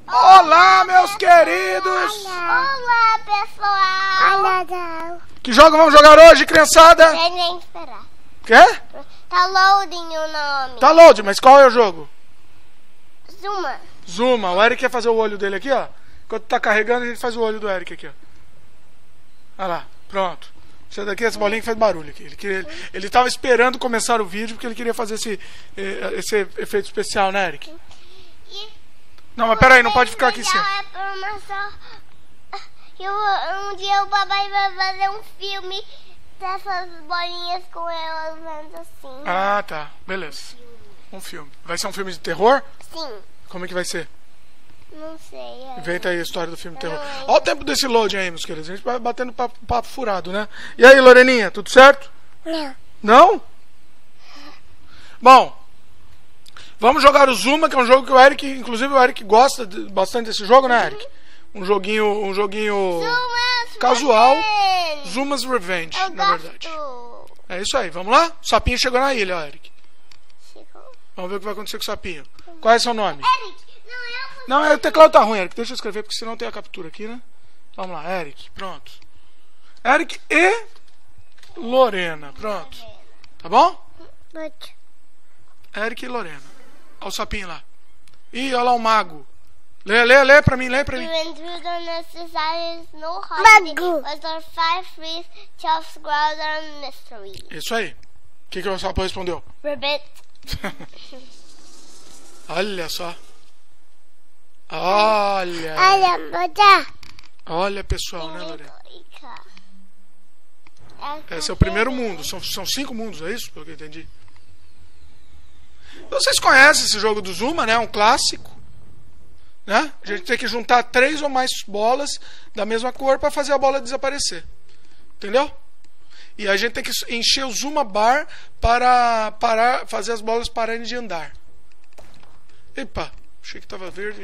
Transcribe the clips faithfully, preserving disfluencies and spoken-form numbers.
Olá, meus queridos! Olá, pessoal! Olá, que jogo vamos jogar hoje, criançada? Sem nem esperar. Quê? Tá loading o nome. Tá loading, mas qual é o jogo? Zuma. Zuma. O Eric quer fazer o olho dele aqui, ó. Enquanto tá carregando, a gente faz o olho do Eric aqui, ó. Olha lá, pronto. Essa daqui, essa bolinha que faz barulho aqui. Ele, queria, ele, ele tava esperando começar o vídeo porque ele queria fazer esse, esse efeito especial, né, Eric? E não, mas peraí, não pode ficar aqui sim. Eu, um dia o papai vai fazer um filme dessas bolinhas com elas vendo assim. Ah, tá. Beleza. Um filme. Vai ser um filme de terror? Sim. Como é que vai ser? Não sei. Inventa aí a história do filme de terror. Olha o tempo desse load aí, meus queridos. A gente vai batendo papo, papo furado, né? E aí, Loreninha, tudo certo? Não. Não? Bom, vamos jogar o Zuma, que é um jogo que o Eric, inclusive o Eric gosta de, bastante desse jogo, né, Eric? Um joguinho, um joguinho Zuma's casual. Revenge. Zuma's Revenge, Eu na gosto. verdade. É isso aí, vamos lá? O sapinho chegou na ilha, ó, Eric. Chegou. Vamos ver o que vai acontecer com o sapinho. Qual é seu nome? Eric, não é o... Não, é, o teclado tá ruim, Eric. Deixa eu escrever, porque senão tem a captura aqui, né? Vamos lá, Eric, pronto. Eric e Lorena, pronto. Tá bom? Pode. Eric e Lorena. Olha o sapinho lá. Ih, olha lá o mago. Lê, lê, lê pra mim, lê pra mim. You went through the necessaries, no holiday. Was there five freeze, twelve scrolls and mystery. Isso aí. O que, que o sapo respondeu? Ribbit. Olha só. Olha. Olha, moda. Olha, pessoal, né, Lorena? Esse é o primeiro mundo. São, são cinco mundos, é isso? Pelo que eu entendi. Vocês conhecem esse jogo do Zuma, né? É um clássico. Né? A gente tem que juntar três ou mais bolas da mesma cor para fazer a bola desaparecer. Entendeu? E a gente tem que encher o Zuma Bar para parar, fazer as bolas pararem de andar. Epa, achei que estava verde.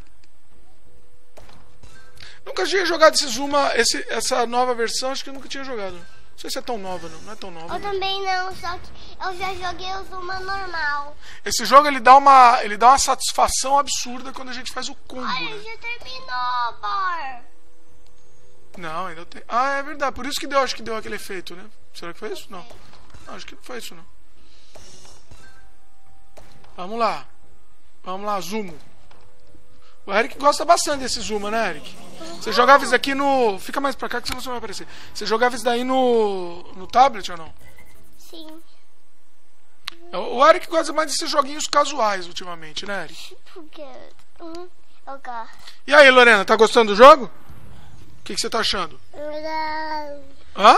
Nunca tinha jogado esse Zuma, esse, essa nova versão, acho que eu nunca tinha jogado. Não sei se é tão nova, não. Não é tão nova. Eu não. também não, só que eu já joguei o Zuma normal. Esse jogo ele dá uma, ele dá uma satisfação absurda quando a gente faz o combo. Ai, né? já terminou, Bar. Não, ainda tem. Ah, é verdade. Por isso que deu, acho que deu aquele efeito, né? Será que foi isso? Não. Não, acho que não foi isso, não. Vamos lá. Vamos lá, Zumo. O Eric gosta bastante desse Zuma, né, Eric? Você jogava isso aqui no... Fica mais pra cá que senão você não vai aparecer. Você jogava isso daí no... no tablet ou não? Sim. O Eric gosta mais desses joguinhos casuais ultimamente, né, Eric? Porque... Uhum. Eu gosto. E aí, Lorena, tá gostando do jogo? O que, que você tá achando? Hã?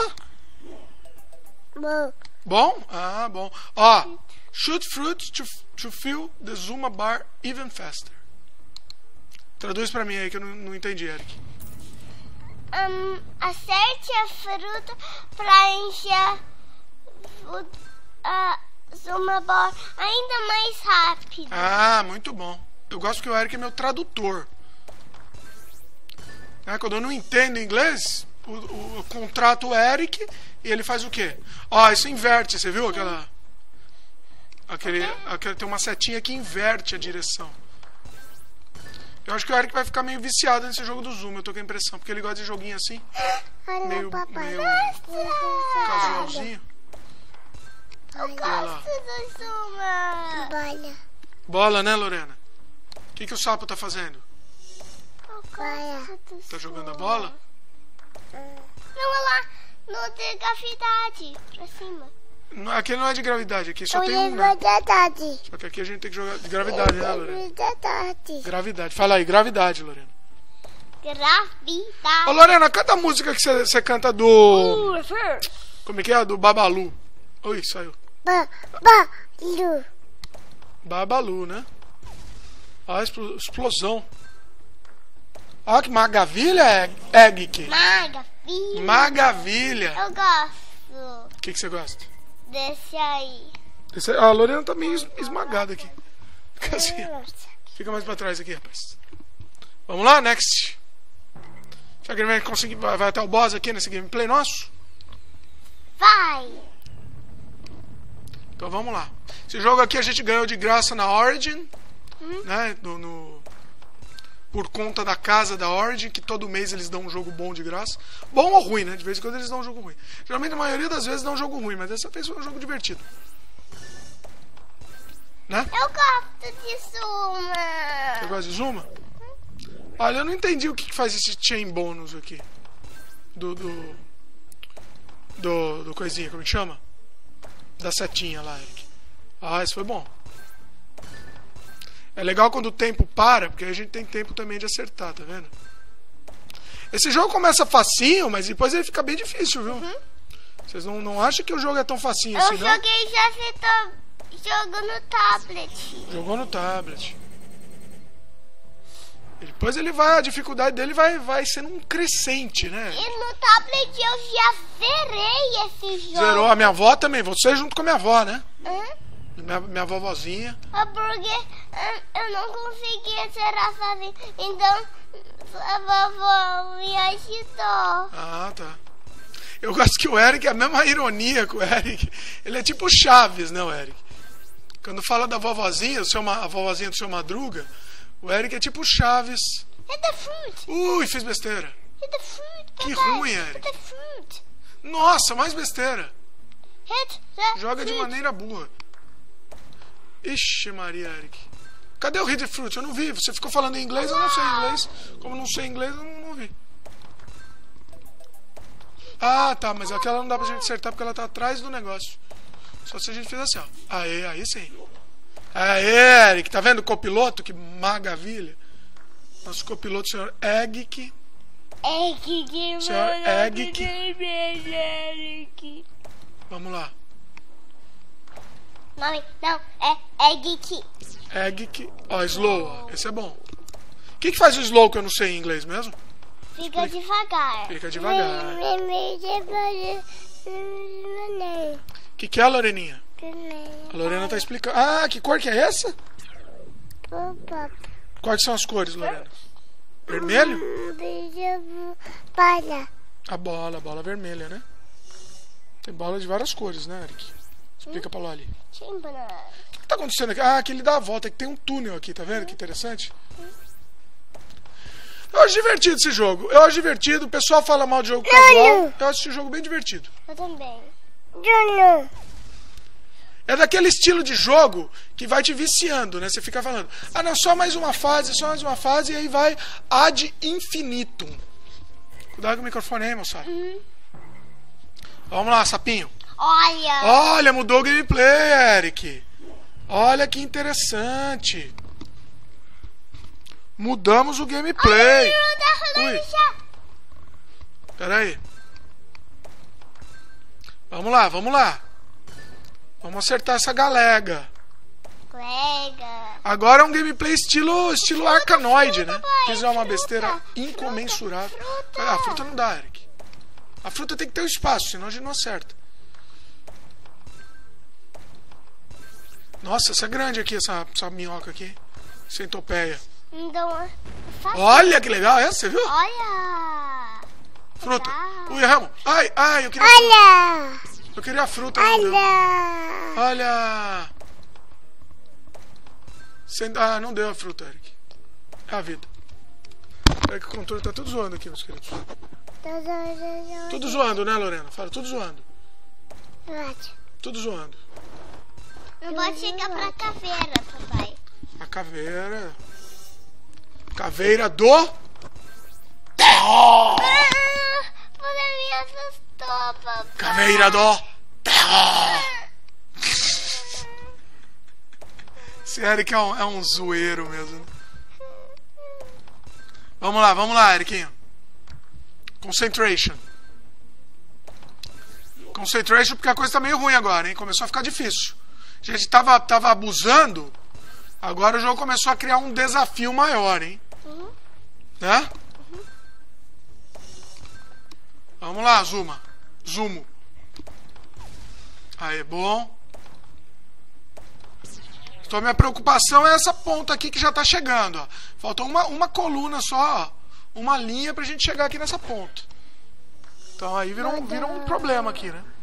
Bom. Bom? Ah, bom. Ó, shoot fruit to, to fill the Zuma bar even faster. Traduz pra mim aí que eu não, não entendi, Eric. Um, acerte a fruta pra encher o a Zuma bar ainda mais rápido. Ah, muito bom. Eu gosto que o Eric é meu tradutor. É, quando eu não entendo inglês, o, o, eu contrato o Eric e ele faz o quê? Ó, isso inverte, você viu aquela... Aquele, aquele, tem uma setinha que inverte a direção. Eu acho que o Eric vai ficar meio viciado nesse jogo do Zuma, eu tô com a impressão, porque ele gosta de joguinho assim, Olha, meio, papai. meio casualzinho. Eu gosto do Zuma. Bola. Bola, né, Lorena? O que, que o sapo tá fazendo? Eu gosto do Tá jogando a bola? Não, olha lá, no de gravidade, pra cima. Não, aqui não é de gravidade, aqui só Eu tem um, né? gravidade. Só que aqui a gente tem que jogar de gravidade, né, Lorena? Gravidade. Gravidade. Fala aí, gravidade, Lorena. Gravidade. Ô, Lorena, canta a música que você, você canta do... Uh, Como é que é? Do Babalu. Oi, saiu. ba, ba, lu. Babalu, né? Ó, a explo- explosão. Ó, que maravilha, Egg. Maravilha. Maravilha. Eu gosto O que, que você gosta? desse aí. Esse, a Lorena tá meio es- esmagada aqui. Fica assim. Fica mais pra trás aqui, rapaz. Vamos lá, next. Será que ele vai conseguir... Vai, vai até o boss aqui nesse gameplay nosso? Vai. Então vamos lá. Esse jogo aqui a gente ganhou de graça na Origin. Hum? Né? No, no, por conta da casa da Origin, que todo mês eles dão um jogo bom de graça. Bom ou ruim, né? De vez em quando eles dão um jogo ruim. Geralmente a maioria das vezes dão um jogo ruim, mas dessa vez foi um jogo divertido. Né? Eu gosto de Zuma. Você gosta de Zuma? Olha, eu não entendi o que que faz esse chain bônus aqui. Do, do... Do... Do coisinha, como é que chama? Da setinha lá, Eric. Ah, isso foi bom. É legal quando o tempo para, porque a gente tem tempo também de acertar, tá vendo? Esse jogo começa facinho, mas depois ele fica bem difícil, viu? Uhum. Vocês não, não acham que o jogo é tão facinho eu assim, não? Eu joguei já citou, jogo no tablet. Jogou no tablet. E depois ele vai, a dificuldade dele vai, vai sendo um crescente, né? E no tablet eu já zerei esse jogo. Zerou a minha avó também, você junto com a minha avó, né? Uhum. Minha, minha vovozinha. Ah, porque eu não conseguia zerar sozinho. Então a vovó me ajudou. Ah, tá. Eu gosto que o Eric, a mesma ironia com o Eric. Ele é tipo o Chaves, né, o Eric? Quando fala da vovozinha, o seu, a vovozinha do seu Madruga, o Eric é tipo o Chaves. Hit the fruit. Ui, fiz besteira. Hit the fruit. Que papai. ruim, Eric. Hit the fruit. Nossa, mais besteira. Hit the Joga fruit. de maneira burra. Ixi, Maria, Eric. Cadê o Hit the Fruit? Eu não vi. Você ficou falando em inglês, eu não sei inglês. Como não sei inglês, eu não, não vi. Ah, tá. Mas aquela não dá pra gente acertar porque ela tá atrás do negócio. Só se a gente fizer assim, ó. Aê, aí sim. Aê, Eric. Tá vendo o copiloto? Que maravilha. Nosso copiloto, o senhor Egg. Egg. Senhor Egg. Vamos lá. Mami, não, é Egg. Egg. Ó, slow, ó. Esse é bom. O que que faz o slow que eu não sei em inglês mesmo? Fica devagar. Fica devagar. O que que é, Loreninha? A Lorena tá explicando. Ah, que cor que é essa? Quais são as cores, Lorena? Vermelho? Bola. A bola, a bola vermelha, né? Tem bola de várias cores, né, Eric? Explica pra Loli. O que tá acontecendo aqui? Ah, que ele dá a volta, que tem um túnel aqui, tá vendo? Que interessante. Eu acho divertido esse jogo. Eu acho divertido. O pessoal fala mal de jogo casual. Eu acho esse jogo bem divertido. Eu também. É daquele estilo de jogo que vai te viciando, né? Você fica falando, ah, não, só mais uma fase, só mais uma fase, e aí vai ad infinitum. Cuidado com o microfone aí, moçada. Uhum. Vamos lá, sapinho. Olha. Olha, mudou o gameplay, Eric. Olha que interessante. Mudamos o gameplay. Ui. Pera aí. Vamos lá, vamos lá. Vamos acertar essa galega. Galega. Agora é um gameplay estilo, estilo fruta, Arkanoid, fruta, né? pai, Fizer uma fruta, besteira fruta, incomensurável. fruta. Ah, a fruta não dá, Eric. A fruta tem que ter um espaço, senão a gente não acerta. Nossa, essa é grande aqui, essa, essa minhoca aqui. Centopeia. Então, faço. Olha que legal essa, você viu? Olha. Fruta. Legal. Ui, Ramo. Ai, ai, eu queria Olha. fruta. Eu queria a fruta. Não deu. Olha. Sem... Ah, não deu a fruta, Eric. É a vida. É que o controle tá tudo zoando aqui, meus queridos. Tudo zoando, né, Lorena? Fala, tudo zoando. Tudo zoando. Não pode chegar pra caveira, papai. A caveira. Caveira do terror! Ah, você me assustou, papai. Caveira do terror! Esse Eric é um, é um zoeiro mesmo. Vamos lá, vamos lá, Ericinho. Concentration. Concentration, porque a coisa tá meio ruim agora, hein? Começou a ficar difícil. A gente tava, tava abusando. Agora o jogo começou a criar um desafio maior, hein? Uhum. Né? Uhum. Vamos lá, Zuma. Zumo. Aí, bom. Então a minha preocupação é essa ponta aqui que já tá chegando, ó. Faltou uma, uma coluna só, ó. Uma linha pra gente chegar aqui nessa ponta. Então aí virou, um, virou um problema aqui, né?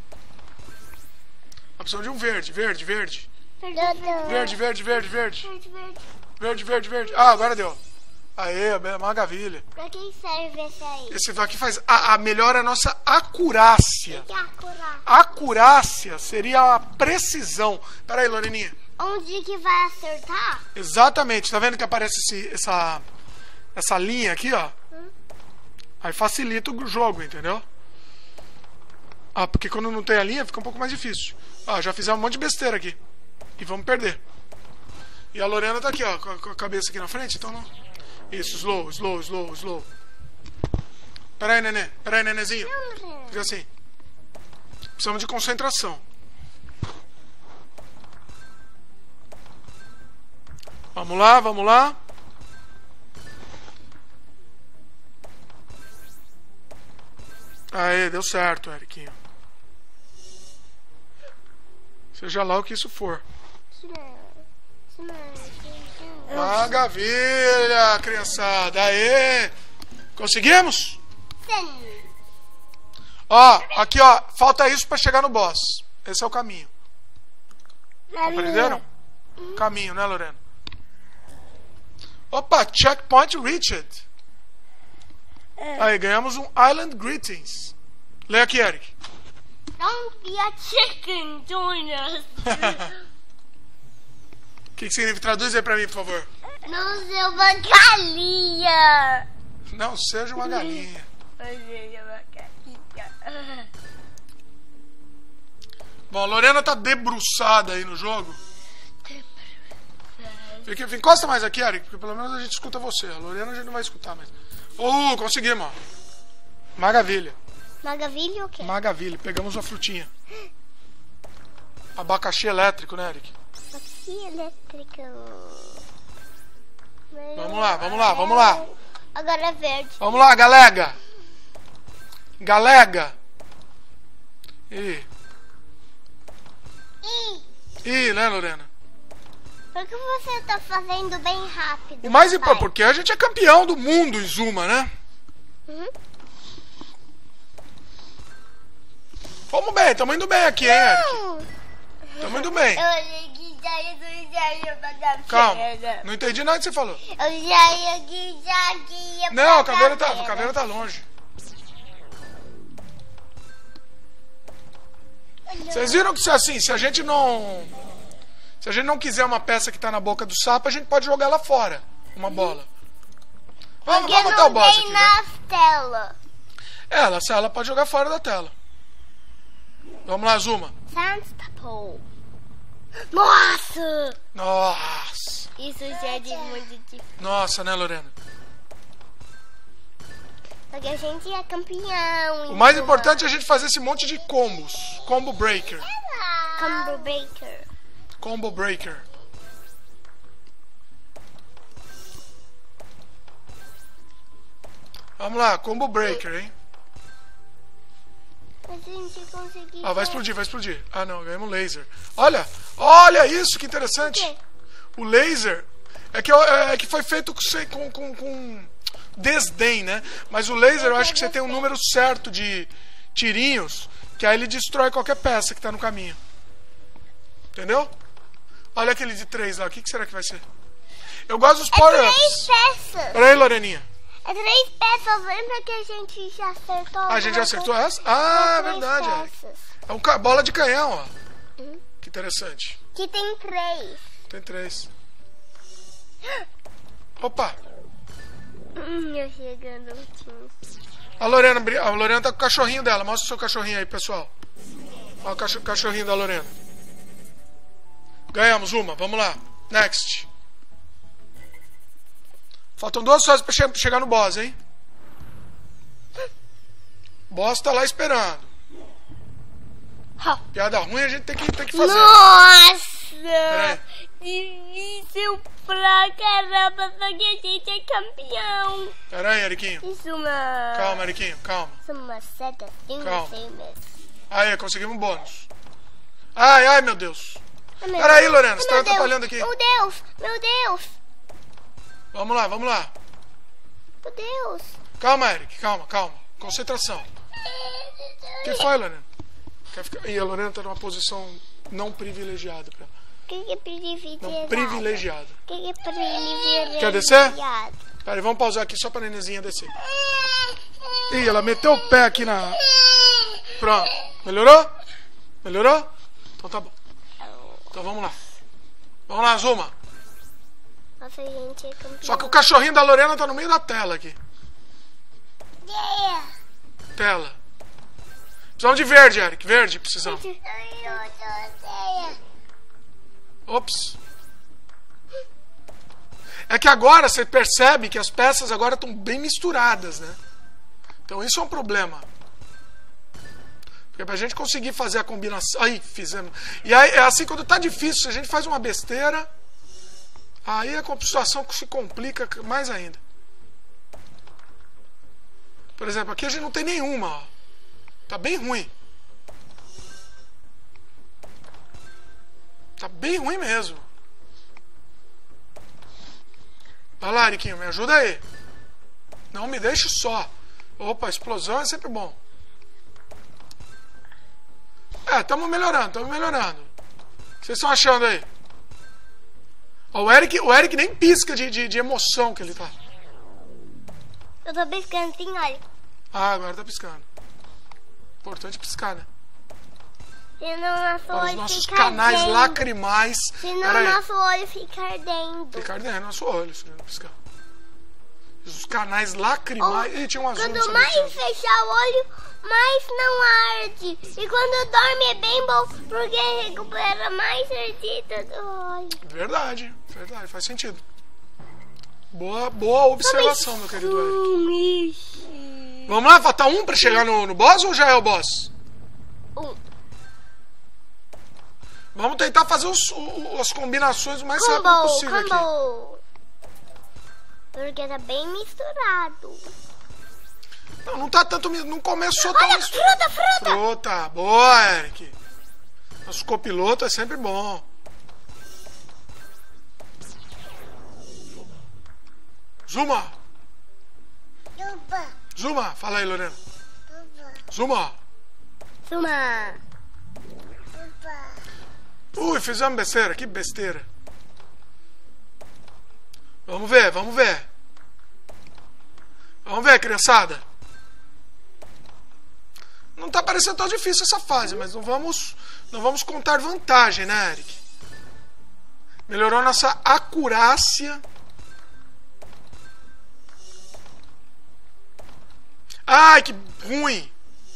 A opção de um verde, verde, verde. Verde, verde, verde, verde. Verde, verde, verde. Ah, agora deu. Aê, maravilha. Pra que serve esse aí? Esse daqui faz... A, a melhora a nossa acurácia. O que é acurar? Acurácia seria a precisão. Pera aí, Loreninha. Onde que vai acertar? Exatamente. Tá vendo que aparece esse, essa, essa linha aqui, ó? Hum? Aí facilita o jogo, entendeu? Ah, porque quando não tem a linha fica um pouco mais difícil. Ah, já fizemos um monte de besteira aqui. E vamos perder. E a Lorena tá aqui, ó, com a, com a cabeça aqui na frente, então não... Isso, slow, slow, slow, slow. Pera aí, nenê. Pera aí, nenezinho. Fica assim. Precisamos de concentração. Vamos lá, vamos lá. Aê, deu certo, Eriquinho. Seja lá o que isso for. Maravilha, criançada. Aê! Conseguimos? Sim. Ó, aqui, ó. Falta isso pra chegar no boss. Esse é o caminho. Compreenderam? Caminho, né, Lorena? Opa, checkpoint reached. Aí, ganhamos um Island Greetings. Lê aqui, Eric. Don't be a chicken, join us. O que, que significa? Traduz aí pra mim, por favor. Não seja uma galinha. Não seja uma galinha. Não seja uma galinha. Bom, a Lorena tá debruçada aí no jogo. Fica, encosta mais aqui, Eric, porque pelo menos a gente escuta você. A Lorena a gente não vai escutar mais. Uh, conseguimos, ó. Maravilha. Maravilha o quê? Maravilha. Pegamos uma frutinha. Abacaxi elétrico, né, Eric? Abacaxi elétrico. Vamos lá, vamos lá, vamos lá. Agora é verde. Vamos lá, galega. Galega. Ih. Ih. Ih, né, Lorena? Por que você tá fazendo bem rápido? O mais papai? importante, porque a gente é campeão do mundo em Zuma, né? Uhum. Vamos bem, estamos indo bem aqui, hein, Eric? Estamos indo bem. Eu achei que já ia, já ia pagar Calma, pena. não entendi nada que você falou. Eu já ia, que já ia Não, a pagar caveira tá, pena. a caveira tá longe. Vocês viram que se assim, se a gente não... Se a gente não quiser uma peça que tá na boca do sapo, a gente pode jogar ela fora. Uma bola. Vamos, Porque vamos botar o não boss tem aqui, na né? tela. Ela, se ela pode jogar fora da tela. Vamos lá, Zuma. Sandstapple. Nossa! Nossa. Isso já é de muito difícil. Nossa, né, Lorena? Porque a gente é campeão. O mais importante é a gente fazer esse monte de combos. Combo breaker. Combo Baker. Combo breaker. Vamos lá, combo breaker, hein? A gente conseguiu. Ah, vai explodir, vai explodir. Ah, não, ganhamos laser. Olha, olha isso, que interessante. O quê? O laser é que, eu- é que foi feito com, com, com, com desdém, né? Mas o laser, eu acho que você tem um número certo de tirinhos, que aí ele destrói qualquer peça que tá no caminho. Entendeu? Olha aquele de três lá, o que, que será que vai ser? Eu gosto dos É três power-ups. peças. Peraí, Loreninha. É três peças. Lembra que a gente já acertou? Ah, a gente já alguma acertou coisa? essa? Ah, É três verdade, Eric. peças. É um ca- bola de canhão, ó. Uhum. Que interessante. Que tem três. Tem três. Opa! Hum, eu chegando. A Lorena, bri- a Lorena tá com o cachorrinho dela. Mostra o seu cachorrinho aí, pessoal. Olha o cacho- cachorrinho da Lorena. Ganhamos uma. Vamos lá. Next. Faltam duas fases pra che- chegar no boss, hein? O boss tá lá esperando. Ha. Piada ruim a gente tem que, tem que fazer. Nossa! Difícil pra caramba, só que a gente é campeão. Pera aí, Eriquinho. Isso, uma... Calma, Eriquinho. Calma. Isso é uma seta assim, Calma. assim mesmo. Aí, conseguimos um bônus. Ai, ai, meu Deus. Ai, meu Pera aí, Deus. Lorena. Ai, Você tá meu Deus. atrapalhando aqui. Meu Deus, meu Deus, Vamos lá, vamos lá. meu Deus. Calma, Eric. Calma, calma. Concentração. O que foi, Lorena? Quer ficar... Ih, a Lorena tá numa posição não privilegiada. Pra... O que que é privilegiado? Não privilegiada. O que que é privilegiado? Quer descer? Pera aí, vamos pausar aqui só pra nenenzinha descer. Ih, ela meteu o pé aqui na... Pronto. Melhorou? Melhorou? Então tá bom. Então vamos lá. Vamos lá, Zuma. Nossa, gente, é campeão. Só que o cachorrinho da Lorena tá no meio da tela aqui. Yeah. Tela. Precisamos de verde, Eric. Verde, precisamos. Ops. É que agora você percebe que as peças agora estão bem misturadas, né? Então isso é um problema. Porque pra gente conseguir fazer a combinação... Aí, fizemos. E aí, é assim, quando tá difícil, se a gente faz uma besteira, aí a situação se complica mais ainda. Por exemplo, aqui a gente não tem nenhuma, ó. Tá bem ruim. Tá bem ruim mesmo. Vai lá, Ariquinho, me ajuda aí. Não me deixe só. Opa, explosão é sempre bom. É, estamos melhorando, estamos melhorando. O que vocês estão achando aí? Ó, o Eric, o Eric nem pisca de, de, de emoção que ele tá. Eu tô piscando, sim, olha. Ah, agora tá piscando. Importante piscar, né? Senão nosso Para os olho nossos fica canais ardendo. lacrimais. Senão nosso olho fica ardendo. Fica ardendo nosso olho, se não piscar. Os canais lacrimais. Oh, Ih, tinha um azul. quando mais fechar o olho, mais não arde. E quando dorme é bem bom, porque recupera mais ardida do olho. Verdade, verdade, faz sentido. Boa, boa observação, meu querido Eric. Vamos lá, falta um pra chegar no, no boss ou já é o boss? Um. Vamos tentar fazer os, os, as combinações o mais combo, rápido possível combo. aqui. Porque tá bem misturado. Não, não tá tanto. Não começou Olha, tão misturado. fruta, fruta! Fruta, boa, Eric. Nosso copiloto é sempre bom. Zuma! Zuma! Zuma, fala aí, Lorena. Zuma! Zuma! Ui, fizemos besteira, que besteira. Vamos ver, vamos ver. Vamos ver, criançada. Não tá parecendo tão difícil essa fase, mas não vamos, não vamos contar vantagem, né, Eric? Melhorou nossa acurácia. Ai, que ruim.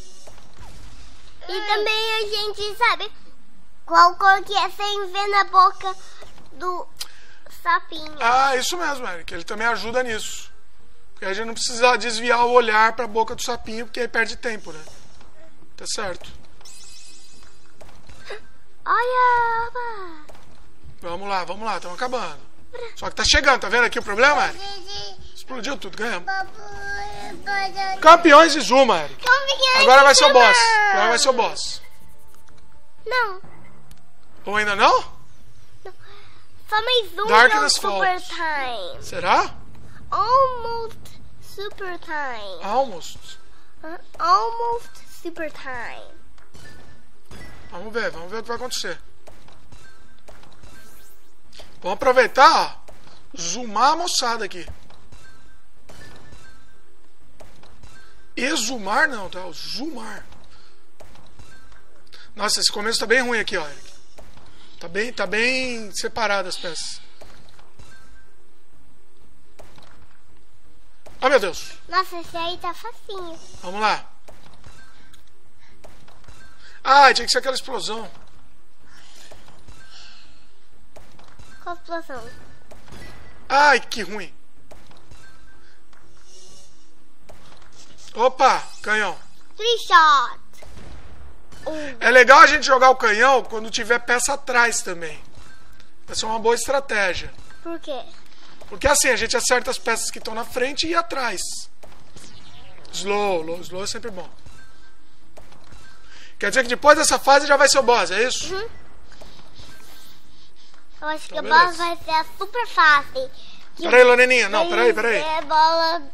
E também a gente sabe qual cor que é sem ver na boca do sapinho. Ah, isso mesmo, Eric. Ele também ajuda nisso. Porque a gente não precisa desviar o olhar pra boca do sapinho, porque aí perde tempo, né? Tá certo. Olha! Opa. Vamos lá, vamos lá, estamos acabando. Só que tá chegando, tá vendo aqui o problema, Eric? Explodiu tudo, ganhamos. Campeões de Zuma, Eric. Agora vai ser o boss. Agora vai ser o boss. Não. Ou ainda não? Não. Só mais um Darkness Super Falls. Time. Será? Almost Super Time. Almost. Uh, almost Super Time. Vamos ver, vamos ver o que vai acontecer. Vamos aproveitar, ó. Zoomar a moçada aqui. Exumar não, tá? Zoomar. Nossa, esse começo tá bem ruim aqui, ó, Eric. Tá bem, tá bem separado as peças. Ah, meu Deus. Nossa, esse aí tá facinho. Vamos lá. Ah, tinha que ser aquela explosão. Qual explosão? Ai, que ruim. Opa, canhão. Three shot. Um. É legal a gente jogar o canhão quando tiver peça atrás também. Essa é uma boa estratégia. Por quê? Porque assim, a gente acerta as peças que estão na frente e atrás. Slow, slow é sempre bom. Quer dizer que depois dessa fase já vai ser o boss, é isso? Uhum. Eu acho que Então, o boss beleza. vai ser super fácil. Que Peraí, Loreninha, não, vai peraí, peraí. ser bola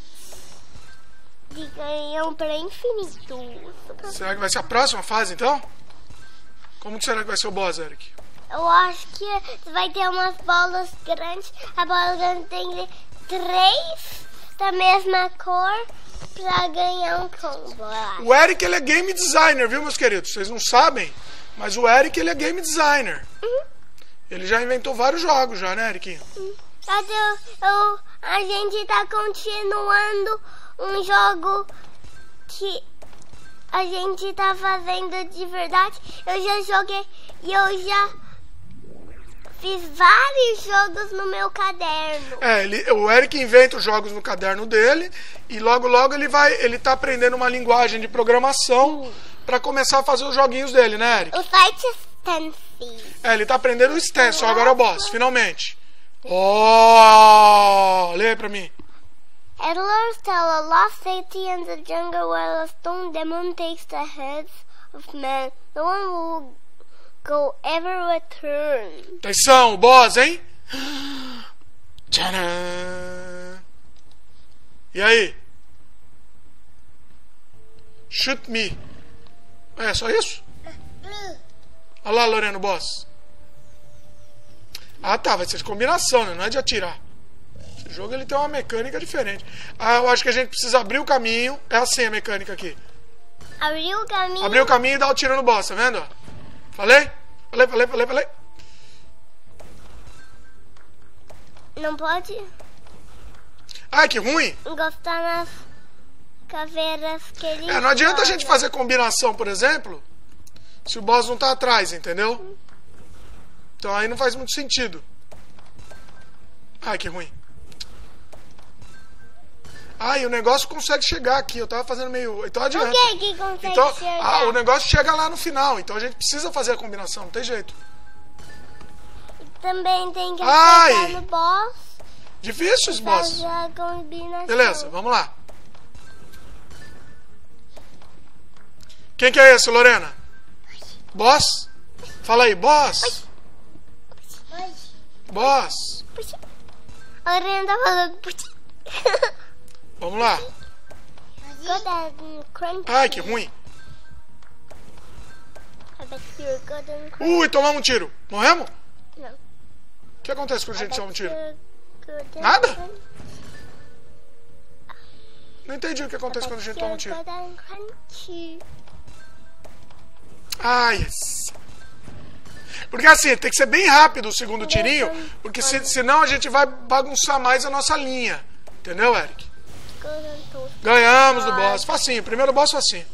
de canhão para infinito. Super... Será que vai ser a próxima fase, então? Como que será que vai ser o boss, Eric? Eu acho que vai ter umas bolas grandes. A bola grande tem que três da mesma cor pra ganhar um combo. O Eric, ele é game designer, viu, meus queridos? Vocês não sabem, mas o Eric, ele é game designer. Uhum. Ele já inventou vários jogos, já, né, Eric? Uhum. Mas eu, eu, a gente tá continuando um jogo que a gente tá fazendo de verdade. Eu já joguei e eu já fiz vários jogos no meu caderno. É, ele, o Eric inventa os jogos no caderno dele e logo logo ele vai, ele tá aprendendo uma linguagem de programação hum. para começar a fazer os joguinhos dele, né, Eric? O site Stencil. É, ele tá aprendendo o Stencil, agora é o boss, finalmente. Oh, lê pra mim. Settlers tell a lost city in the jungle where a stone demon takes the heads of men. No one will go ever return. Atenção, boss, hein? Tcharam! E aí? Shoot me. É só isso? Olha lá, Lorena, boss. Ah, tá, vai ser de combinação, né? Não é de atirar. Esse jogo ele tem uma mecânica diferente. Ah, eu acho que a gente precisa abrir o caminho. É assim a mecânica aqui. Abrir o caminho. Abrir o caminho e dar o tiro no boss, tá vendo? Falei? Falei, falei, falei, falei. Não pode? Ai, que ruim. Encostar nas caveiras que ele É, não adianta joga. a gente fazer combinação, por exemplo, se o boss não tá atrás, entendeu? Então aí não faz muito sentido. Ai, que ruim. Ai, o negócio consegue chegar aqui. Eu tava fazendo meio... Então adianta. O que que consegue então, chegar? ah, o negócio chega lá no final. Então a gente precisa fazer a combinação. Não tem jeito. Também tem que Ai! acertar no boss. Difícil esse boss. Fazer a combinação. Beleza, vamos lá. Quem que é esse, Lorena? Boss? Fala aí, boss. Boss. A Lorena tá falando... Vamos lá. Good and crunchy. Ai, que ruim. I bet you're good and crunchy. Ui, tomamos um tiro. Morremos? Não. O que acontece quando a gente toma um tiro? Good and Nada? crunchy. Não entendi o que acontece quando a gente toma um tiro. Good and crunchy. Ai, yes. Porque assim, tem que ser bem rápido o segundo tirinho, porque se, senão a gente vai bagunçar mais a nossa linha. Entendeu, Eric? Ganhamos do boss. Facinho, primeiro boss facinho.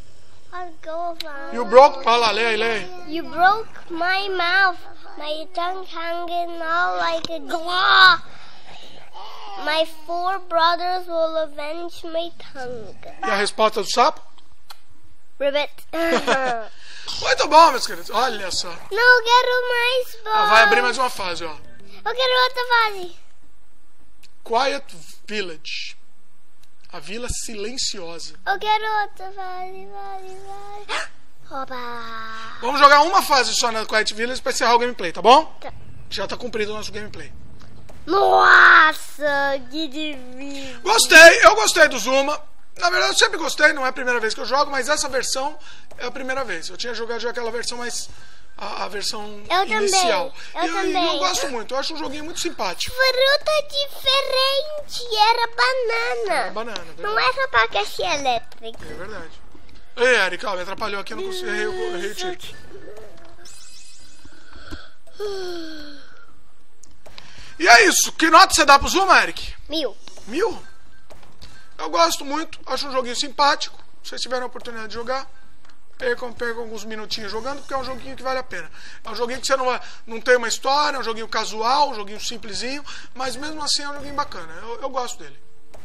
You broke... Olha lá, lê aí, lê aí. You broke my mouth, my tongue hanging out like a claw. My four brothers will avenge my tongue. E a resposta do sapo? Ribbit. Muito bom, meus queridos. Olha só. Não, eu quero mais boss. Ah, vai abrir mais uma fase, ó. Eu quero outra fase. Quiet Village. A vila silenciosa. Eu quero outra fase, fase, fase. Oba. Vamos jogar uma fase só na Quiet Village pra encerrar o gameplay, tá bom? Tá. Já tá cumprido o nosso gameplay. Nossa, que difícil. Gostei, eu gostei do Zuma. Na verdade, eu sempre gostei, não é a primeira vez que eu jogo, mas essa versão é a primeira vez. Eu tinha jogado já aquela versão mais... A, a versão eu inicial. Também, eu e, também. E eu gosto muito, eu acho um joguinho muito simpático. Fruta diferente, era banana. Era banana, verdade. Não era abacaxi elétrico. É verdade. Ei, Eric, ó, me atrapalhou aqui, eu não consigo, errei, eu errei o tiro. E é isso, que nota você dá pro Zuma, Eric? Mil. Mil? Eu gosto muito, acho um joguinho simpático. Se vocês tiverem a oportunidade de jogar, percam, percam alguns minutinhos jogando, porque é um joguinho que vale a pena. É um joguinho que você não, vai, não tem uma história, é um joguinho casual, um joguinho simplesinho, mas mesmo assim é um joguinho bacana. Eu, eu gosto dele.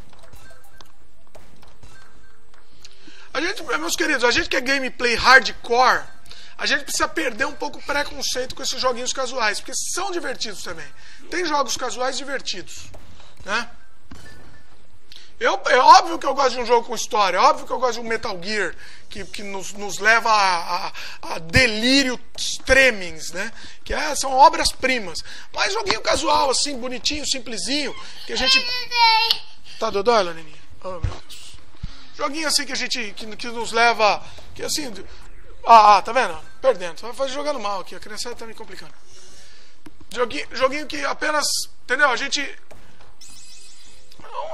A gente, meus queridos, a gente que é gameplay hardcore, a gente precisa perder um pouco o preconceito com esses joguinhos casuais, porque são divertidos também. Tem jogos casuais divertidos, né? Eu, é óbvio que eu gosto de um jogo com história, é óbvio que eu gosto de um Metal Gear que, que nos, nos leva a, a, a delírio extremings, né? Que é, são obras-primas. Mas joguinho casual, assim, bonitinho, simplesinho, que a gente... Tá dodói, Leninha? Oh, meu Deus. Joguinho assim que a gente, que, que nos leva, que assim... Ah, ah, tá vendo? Perdendo, vai jogando mal aqui, a criançada tá me complicando. Joguinho, joguinho que apenas, entendeu? A gente...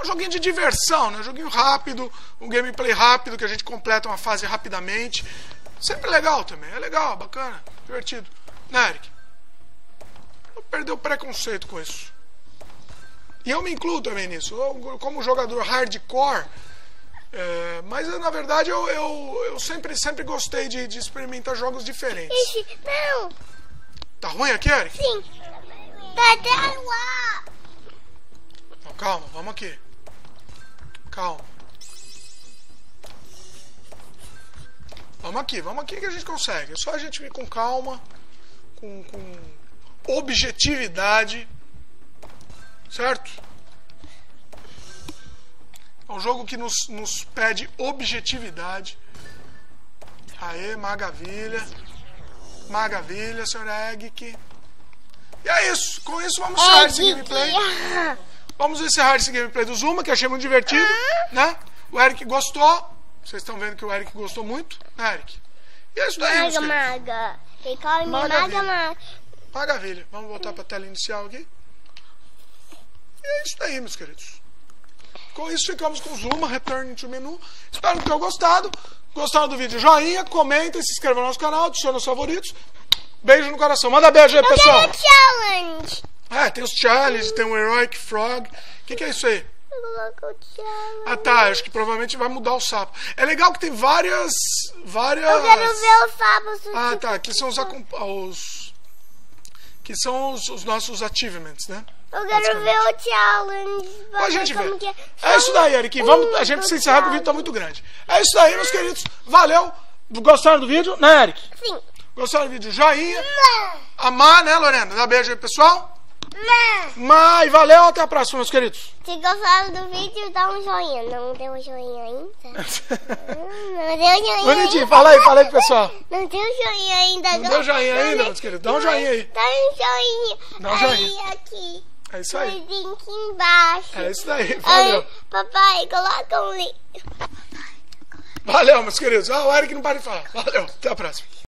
um joguinho de diversão, né? Um joguinho rápido, um gameplay rápido, que a gente completa uma fase rapidamente. Sempre legal também, é legal, bacana, divertido. Né, Eric? Não perdeu o preconceito com isso. E eu me incluo também nisso. Eu, como jogador hardcore, é, mas na verdade eu, eu, eu sempre, sempre gostei de, de experimentar jogos diferentes. Ixi, não. Tá ruim aqui, Eric? Sim. Tá até lá. Não, calma, vamos aqui. Calma. Vamos aqui, vamos aqui que a gente consegue. É só a gente vir com calma, com, com objetividade. Certo? É um jogo que nos, nos pede objetividade. Aê, maravilha. Maravilha, senhor Egg. E é isso. Com isso vamos encerrar esse gameplay. Vamos encerrar esse gameplay do Zuma, que achei muito divertido. Né? O Eric gostou. Vocês estão vendo que o Eric gostou muito, né, Eric? E é isso daí, meus Maga, maga. Recorre maga, maga. Maravilha. Vamos voltar para a tela inicial aqui. E é isso daí, meus queridos. Com isso ficamos com o Zuma, Return to Menu. Espero que tenham gostado. Gostaram do vídeo? Joinha, comenta, se inscreva no nosso canal, adicione os favoritos. Beijo no coração. Manda beijo aí, Eu pessoal. quero challenge. É, tem os challenges, tem o Heroic Frog. O que, que é isso aí? Coloca o challenge. Ah, tá. Acho que provavelmente vai mudar o sapo. É legal que tem várias... várias... Eu quero ver os sapos. Ah, tá. Aqui são os... os... que são os, os nossos achievements, né? Eu quero ver o challenge. A gente vê. Que é. É isso daí, Eric. Vamos, a gente precisa encerrar que o vídeo tá muito grande. É isso daí, meus queridos. Valeu. Gostaram do vídeo, né, Eric? Sim. Gostaram do vídeo? Joinha. Não. Amar, né, Lorena? Dá beijo aí, pessoal. Não. Mas valeu. Até a próxima, meus queridos. Se gostaram do vídeo, dá um joinha. Não deu um joinha ainda? Não deu um joinha Bonitinho. ainda. Fala aí, fala aí, pessoal. Não deu um joinha ainda. Não deu joinha ainda, meus queridos? Dá um joinha aí. Dá um joinha. Dá um joinha. Aí, aqui. É isso aí. Link embaixo. É isso daí. Valeu. Ai, papai, coloca um link. Valeu, meus queridos. Ah, o Eric não para de falar. Valeu. Até a próxima.